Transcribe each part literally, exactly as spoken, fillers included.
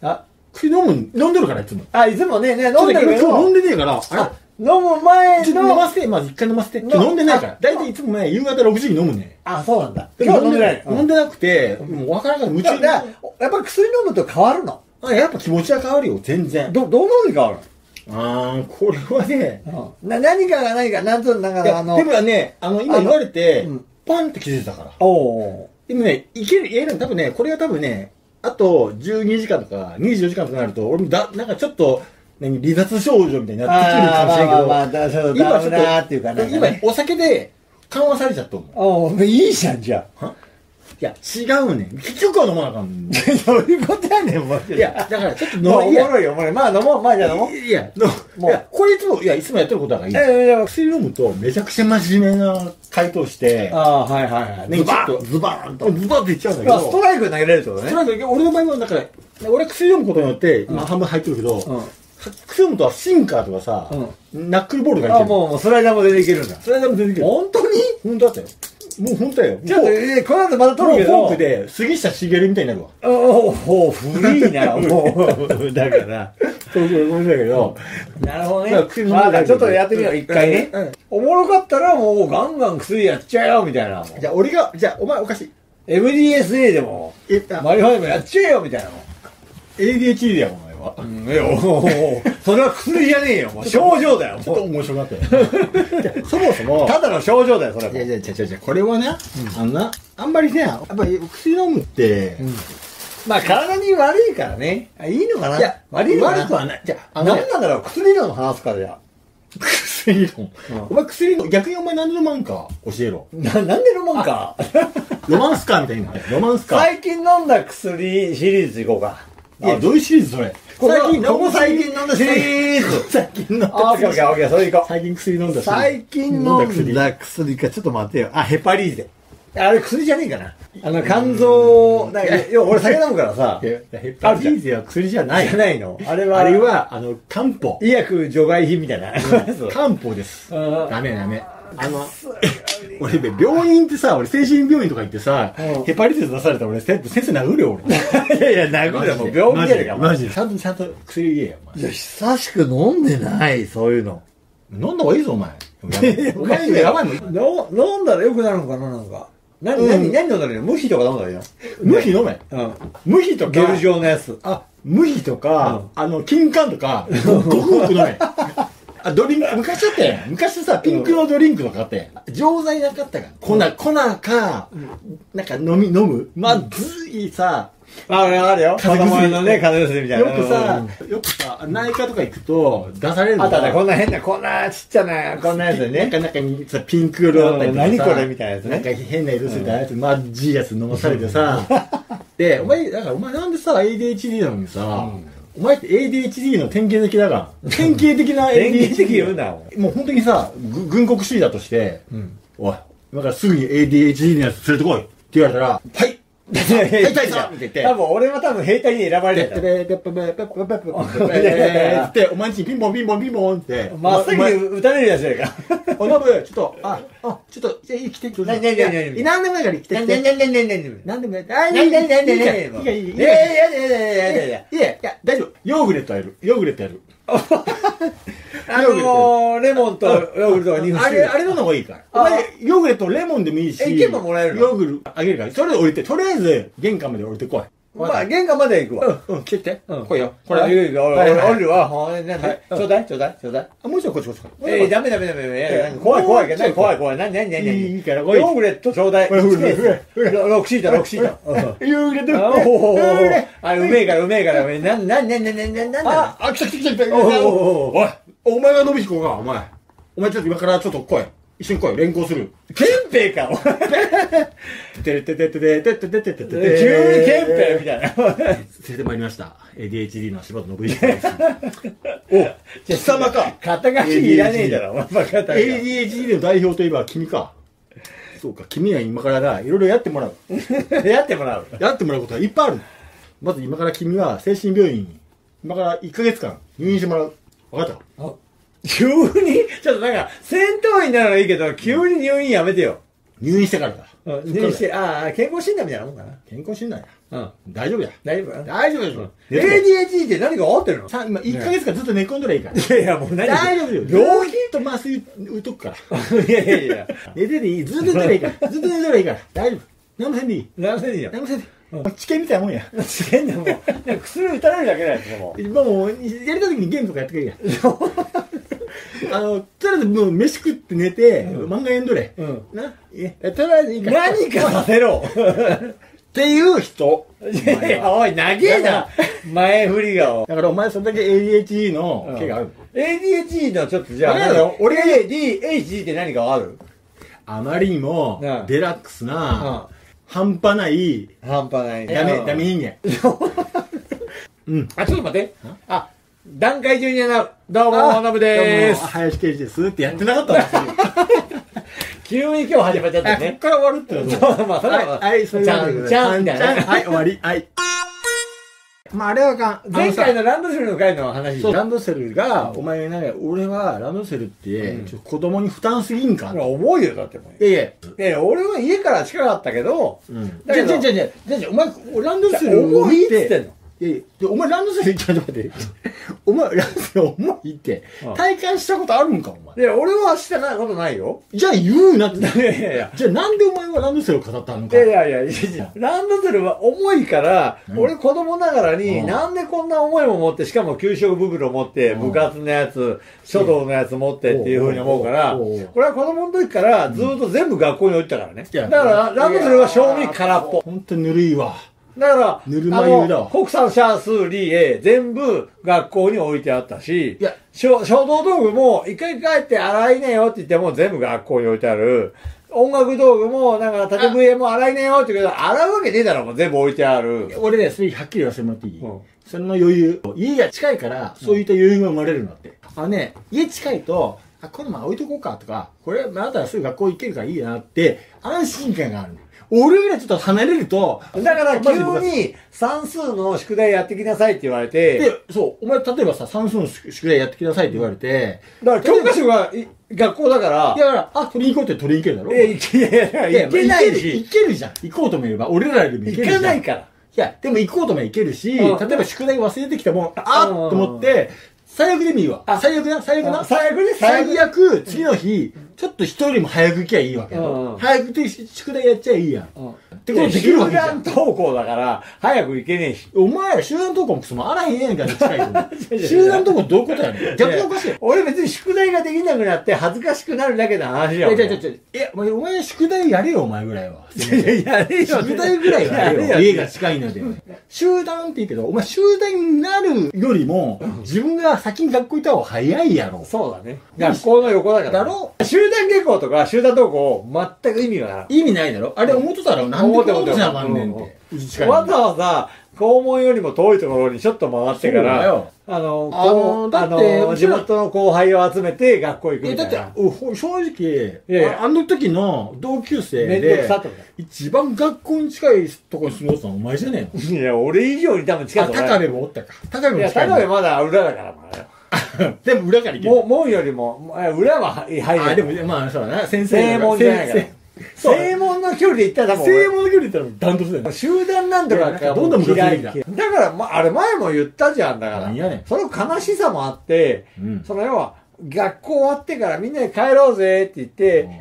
あ、 薬飲む、飲んでるからいつも。 あ、いつもね、ね、飲んでるけど。 今日飲んでねえから、あれ飲む前の。 飲ませて、まず一回飲ませて。今日飲んでないから。だいたいいつもね、夕方ろくじに飲むね。 あ、そうなんだ。今日飲んでない。 飲んでなくて、もうわからんから夢中で。 やっぱ薬飲むと変わるの？ あ、やっぱ気持ちは変わるよ、全然。 ど、どのに変わるの？ あー、これはね、 な、何かが何か、なんとなく、あの。 でもね、あの、今言われて、パンって気づいたから。 おー。 でもね、いける、言えるの多分ね、これが多分ね、あとじゅうにじかんとかにじゅうよじかんとかなると、俺もだ、なんかちょっと、何、離脱症状みたいになってくるかもしれんけど、 まあまあまあ、そう、ダウナーっていうかね。 今、お酒で緩和されちゃったもん。 おー、いいじゃん、じゃあ。 いや、違うねん。結局は飲まなあかん。 どういうことやねん、もう。 いや、だからちょっと飲もう、おもろいよ、おもろい。まあ飲もう、まあじゃあ飲もう。 いや、飲もう。いや、これいつも、いや、いつもやってることだからいい。 ええ、 薬飲むとめちゃくちゃ真面目な回答して、 ああ、はいはいはい。 ね、 ズバちょっとズバーンと。 ズバーって言っちゃうんだけど。 ストライク投げられるってことね。 ストライク、俺の場合はだから、俺は薬飲むことによって、まあ半分入ってるけど、薬飲むとはシンカーとかさ、ナックルボールがいける。 あ、もう、スライダーも出ていけるんだ。 スライダーも出ていける。 本当に？ 本当だったよ。もう本当だよ。 ちょっと、え、この後また撮るけど。 フォークで杉下茂みたいになるわ。 おお、フリーな、もう。だから。 そうそう、ごめんなさいけど。 なるほどね。まあ、ちょっとやってみよう、一回ね。おもろかったらもうガンガン薬やっちゃえよ、みたいな。 じゃあ俺が、じゃあお前おかしい。 エムディーエスエー でも、マリファイもやっちゃえよ、みたいな。 エーディーエイチディー だよ、お前は。 うん、えよ、それは薬じゃねえよ、もう症状だよ。 ちょっと面白かったよ。そもそも。 ただの症状だよ、それは。 いやいや、違う違う違う、これはね、あのな、あんまりね、やっぱり薬飲むって、 まあ体に悪いからね。いいのかな？いや、悪いのかな？ 悪くはない。じゃあ、 何なんだろう、薬論話すからじゃ。 薬論。お前薬論、逆にお前何で飲まんか教えろ。 な、なんで飲まんか？ ロマンスカーみたいな。ロマンスカー。 最近飲んだ薬シリーズいこうか。 いや、どういうシリーズそれ？ 最近、ここ最近飲んだシリーズ。 最近飲んだ薬。 あ、オッケーオッケーオッケー、それいこう。 最近薬飲んだ最近飲んだ薬か、ちょっと待ってよ。あ、ヘパリーゼ。あれ薬じゃねえかな。あの、肝臓、だから、要は俺酒飲むからさ。 ヘパリーゼは薬じゃない。 じゃないの。あれは。 あれは、あの、漢方。 医薬除外品みたいな。 漢方です。ダメダメ。あの、俺、病院ってさ、俺、精神病院とか行ってさ、ヘパリティス出されたら俺、先生殴るよ、俺。 いやいや、殴るよ、もう病気やるから。 マジで。ちゃんと、ちゃんと薬言えよ、お前。 いや、久しく飲んでない、そういうの。 飲んだ方がいいぞ、お前。お前、やばいもん。 飲んだら良くなるのかな、なんか。何、何、何飲んだらいいの？無比とか飲んだらいいの？ 無比飲め。うん。無比とか。 ゲル状のやつ。 あ、無比とか、あの、金柑とか、ごくごく飲め。あ、ドリンク、昔だって、昔さ、ピンクのドリンクとかあって、錠剤なかったから。粉、粉か、なんか飲み、飲む。まずいさ、 あるあるよ。子供のね、風邪薬みたいな。 よくさ、よくさ、内科とか行くと、出されるの。 あったね、こんな変な、こんなちっちゃな、こんなやつでね。 なんか中にさ、ピンク色だったりとかさ。 何これみたいなやつね。 なんか変な色ついたやつ、まじいやつ飲まされてさ。で、お前、だからお前なんでさ、エーディーエイチディー なのにさ、お前って エーディーエイチディー の典型的だが、典型的な エーディーエイチディー。 典型的言うな。 もう本当にさ、軍国主義だとして、おい、今からすぐに エーディーエイチディー のやつ連れてこいって言われたら、はい兵隊さんって言って。 多分俺は多分兵隊に選ばれてた。で、 って、お前んちにピンポンピンポンピンポンって。 まっすぐ撃たれるやつやか。 おのぶ、ちょっと、あ、あ、ちょっと、じゃあ、来て、来て。 何、何、何、 何でもないから来て、来て。 何、何、何、何、何、 何でもない。 何、何、何、何、何、何、いやいやいやいやいやいやいや、いや、大丈夫。ヨーグレットやる。ヨーグレットやる。 あのレモンとヨーグルトがにふんしてる。 あれ、あれの方がいいから。お前、ヨーグレットレモンでもいいし。 え、全部もらえるの？ ヨーグルトあげるから。それで置いて、とりあえず、玄関まで置いてこい。 まあ、玄関まで行くわ。 うん、うん、来て来て。うん、来いよ。 これ、俺、降りるわ。ほんで、なんで、ちょうだい、ちょうだい、ちょうだい。 あ、もう一度こっちこっち。 え、ダメダメダメ。怖い怖い、何怖い怖い。何、何、何、何。 いいから、 ヨーグレットちょうだい。ろくシート、ろくシート。 ヨーグレット。 あ、ほほほ。あ、うめえから、うめえから。な、な、な、な、な、な、な、な。 あ、来た来た来た来た。おい、お前が伸びひこが、お前。お前ちょっと今からちょっと来い。一緒に来い。連行する。 憲兵か、お前。 てれてててててててててて。 急に憲兵みたいな。 連れてまいりました。エーディーエイチディー の柴田信彦です。お、貴様か。 肩書きいらねえだろ、お前バカだ。 エーディーエイチディー の代表といえば君か。そうか、君は今からな、いろいろやってもらう。 やってもらう。 やってもらうことはいっぱいある。まず今から君は精神病院に、今からいっかげつかん入院してもらう。わかった？ 急にちょっとなんか、戦闘員ならいいけど、急に入院やめてよ。 入院してからだ。 うん入院して、ああ、健康診断みたいなもんかな。 健康診断や。 うん。 大丈夫や。 大丈夫大丈夫ですよ。 エーディーエイチディー って何が合ってるの？ さ今、いっかげつかずっと寝込んだらいいから。 いやいや、もう何大丈夫よ。 病気と麻酔打っとくから。 いやいやいや。 寝てていい。ずっと寝てらいいから。ずっと寝てらいいから。大丈夫。何もせんでいい。 何もせんでいいよ。 何もせんでいい。治験みたいなもんや。 治験でも、薬打たれるだけだよ、でも。 今もう、やりたい時にゲームとかやってくれや。あの、とりあえずもう飯食って寝て、漫画読んどれ。うん。な。え、とりあえずいいから。 何かさせろ。 っていう人。 いやいや、おい、長えな。前振り顔。 だからお前それだけ エーディーエイチディー の毛がある。 エーディーエイチディー のちょっとじゃあ。 あれだよ、 俺 エーディーエイチディー って何かある？ あまりにも、デラックスな、半端ない、 半端ない。 ダメ、ダメ人間。 うん。あ、ちょっと待って。あ、段階ジュニアな、どうも、ノブでーす。 林圭司ですってやってなかったんですよ。 急に今日始まっちゃったね。 こっから終わるってことそう、まあ、それは、 はい、それちゃん、ちゃん、みたいな。 はい、終わり。はい。まあ、あれはあかん。 前回のランドセルの回の話。 そう、ランドセルが、お前ね、俺はランドセルって、子供に負担すぎんか。 重いよ、だってもう。いやいや。いや、俺は家から近かったけど、 じゃじゃじゃじゃじゃお前、ランドセル重いって言ってんの。 いやいや、お前ランドセル、ちょっと待って。お前、ランドセル重いって、体感したことあるんか、お前。 いや、俺はしてないことないよ。 じゃあ言うなって。いやいやいや。 じゃあなんでお前はランドセルを語ったのか。 いやいやいやいや、ランドセルは重いから、俺子供ながらに、なんでこんな重いもん持って、しかも給食袋持って、部活のやつ、書道のやつ持ってっていうふうに思うから、これは子供の時からずっと全部学校に置いてたからね。だから、ランドセルは正味空っぽ。 ほんとぬるいわ。 だから、 ぬるま湯だわ。 国産シャースリーへ全部学校に置いてあったし、 いや、 書道道具も一回帰って洗いねよって言っても全部学校に置いてある。音楽道具も、なんか、縦笛も洗いねよって言うけど、洗うわけねえだろ、もう全部置いてある。 俺ね、それはっきり言わせてもらっていい、うん、その余裕。家が近いから、そういった余裕が生まれるのって。あのね、家近いと、あ、これまあ置いとこうかとか、これまたすぐ学校行けるからいいなって、安心感がある。俺ぐらいちょっと離れると、 だから急に算数の宿題やってきなさいって言われて、 で、そう、お前例えばさ、算数の宿題やってきなさいって言われて、 だから教科書が学校だから、 いやだから、あ、取りに行こうって取りに行けるだろ。 いや、いやいや、行けないし。 行けるじゃん。行こうと思えば、俺らよりも行けるじゃん。 行かないから。 いや、でも行こうとも行けるし、例えば宿題忘れてきたもん、あっと思って、最悪でもいいわ。最悪な、最悪な。 最悪ね、 最悪、次の日、ちょっと人よりも早く行きゃいいわけよ。早くて宿題やっちゃいいやん。 ってことできるわけじゃん。集団登校だから、早く行けねえし。 お前ら集団登校もクソもあらへんやんか、近いと。集団登校どういうことやねん。逆におかしい。 俺別に宿題ができなくなって恥ずかしくなるだけの話やん。 いやいやいや、え、お前宿題やれよ、お前ぐらいは。 やれよ。 宿題ぐらいはやれよ。家が近いので。集団って言うけど、お前集団になるよりも、自分が先に学校行った方が早いやろ。 そうだね。学校の横だから。 だろ？ 集団下校とか集団登校、全く意味がない。 意味ないだろ？あれ思ってたらなんでこんなことじゃなんねんって。 わざわざ、校門よりも遠いところにちょっと回ってから、あの、こう、あの、地元の後輩を集めて学校行くみたいな。 だって、正直、あの時の同級生で、一番学校に近いところに住むのはお前じゃねえの？ いや、俺以上に多分近いところ。 高部もおったか。高部も近い。 高部まだ裏だから、まだ。 でも裏から行ける。 もう、門よりも、裏は入る。 あ、でも、まあ、そうだな。先生。 正門じゃないから。正門の距離で行ったら多分。 正門の距離で行ったらダントツだよ。 集団なんとかどんどん昔にだ。 だから、ま、あれ前も言ったじゃん、だから。 何やねん。 その悲しさもあって、その要は、学校終わってからみんなで帰ろうぜって言って、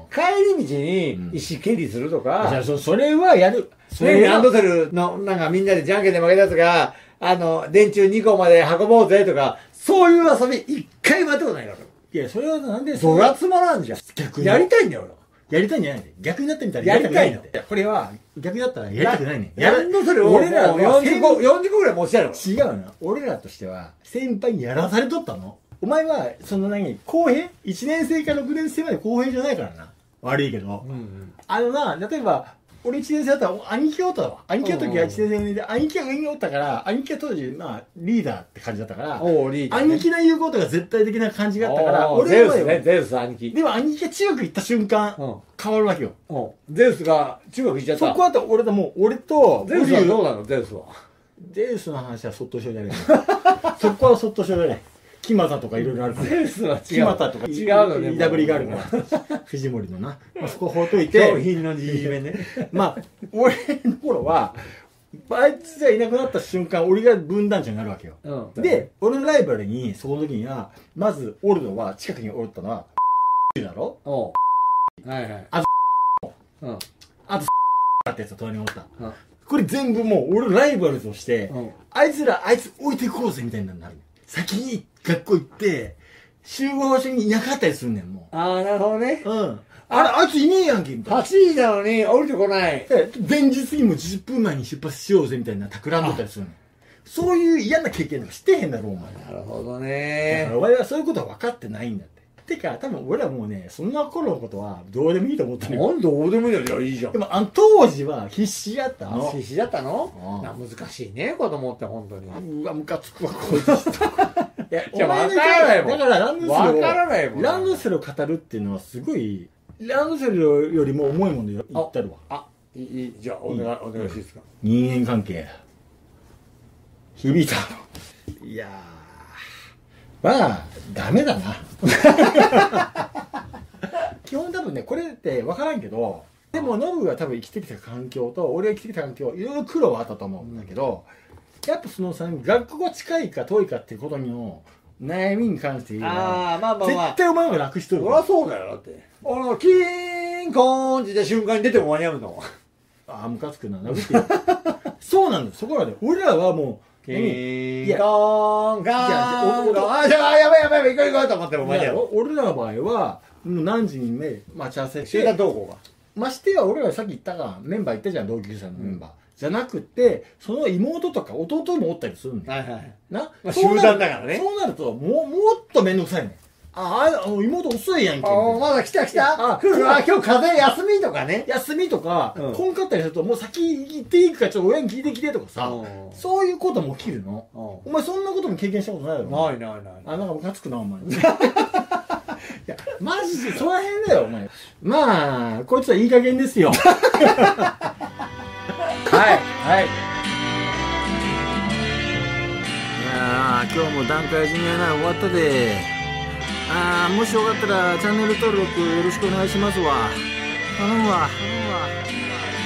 帰り道に石蹴りするとか。 じゃあ、それはやる。 それランドセルの、なんかみんなでじゃんけんで負けたやつが、あの、電柱にこまで運ぼうぜとか、そういう遊び一回もやったことないから。 いや、それはなんでそれはつまらんじゃん。逆に。やりたいんだよ、俺。 やりたいんじゃないんだよ。逆になってみたらやりたいんだって。これは、逆になったらやりたくないね。 ランドセルを俺らよんじゅうご、よんじゅうごぐらい持ちやる違うな。俺らとしては、先輩にやらされとったの。お前は、その何、公平 ?いち 年生からろくねん生まで公平じゃないからな。悪いけど。うんうん、あのな、例えば、俺いちねん生だったら、兄貴おったわ。兄貴の時はいちねん生で、兄貴が上におったから、兄貴は当時、まあ、リーダーって感じだったから、 おリーダー、 ね、兄貴の言うことが絶対的な感じがあったから、 俺は。ゼウスね、ゼウス兄貴。 でも兄貴が中学行った瞬間、うん、変わるわけよ。 ゼウスが中学行っちゃった。 そこは俺ともう、俺と、 ゼウスはどうなのゼウスは。 ゼウスの話はそっとしようじゃない。そこはそっとしようじゃない。 木俣とかいろいろあるから。 ゼウスは違う。 木俣とか違うのね。 いだぶりがあるから。藤森のな。まあ、そこほっといて。 商品のじじめね。 まあ、俺の頃は、あいつがいなくなった瞬間、俺が分断者になるわけよ。うん、で、俺のライバルに、その時には、まず、おるのは、近くにおったのは、だろおう。はいはい。あと、うん。あと、ってやつが隣におった。うん、これ全部もう、俺のライバルとして、うん、あいつら、あいつ置いていこうぜ、みたいになる。先に学校行って、集合場所にいなかったりするねん、もう。 ああ、なるほどね。 うん。あれ、あいついねえやんけ、みたいな。 はちじなのに降りてこない。 前日にもじゅっぷんまえに出発しようぜ、みたいな企んどったりするの。そういう嫌な経験とかしてへんだろ、お前。 なるほどね。 だからお前はそういうことは分かってないんだって。てか、多分俺らもうね、そんな頃のことはどうでもいいと思ってる。 なんでどうでもいいじゃん。いいじゃん。 でも、あの当時は必死やったの。 必死だったの？難しいね、子供って本当に。 うわ、ムカつくわ、こいつ。いや、 じゃあ分からないもん。 だからランドセルを、 分からないもん。 ランドセルを語るっていうのはすごい、ランドセルよりも重いもので言ったるわ。 あ、いい、じゃあお願い、お願いしいですか。 人間関係。響いたの。いやー、まあ、ダメだな。基本多分ね、これって分からんけど、でもノブが多分生きてきた環境と、俺が生きてきた環境、いろいろ苦労はあったと思うんだけど、やっぱそのさ、学校が近いか遠いかっていうことの悩みに関して言うのは、あー、まあまあまあ、絶対お前が楽しとる。 そりゃそうだよ、だって。あの、キーンコーンって言った瞬間に出ても間に合うの。 ああ、ムカつくな。殴ってよ。そうなんだよ、そこまで。俺らはもう、 キーンコーン、ガーン、あ、じゃあ、やばいやばいやばい、行こう行こうと思っても間に合う。 俺らの場合は、何時にね、待ち合わせして。 集団登校が。 ましてや、俺らさっき言ったが、メンバー言ったじゃん、同級生のメンバー。じゃなくて、その妹とか弟もおったりするんだよ。はいはい。な、 集団だからね。 そうなると、もう、もっとめんどくさいね。ああ、妹遅いやんけ。 ああ、まだ来た来た。あ、来るわ、今日風休みとかね。 休みとか、こんかったりすると、もう先行っていいか、ちょっと親に聞いてきてとかさ、そういうことも起きるの。お前そんなことも経験したことないだろ。 ないないない。 あ、なんかムカつくな、お前。いや、マジでその辺だよ、お前。まあ、こいつはいい加減ですよ。はい、はい。いやー、今日も団塊ジュニアナイン終わったで。あー、もしよかったらチャンネル登録よろしくお願いしますわ。頼むわ。頼むわ。